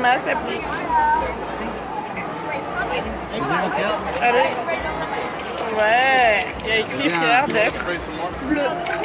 rapidement, ça plie. Allez. Ouais, il y a écrit fier d'être bleu.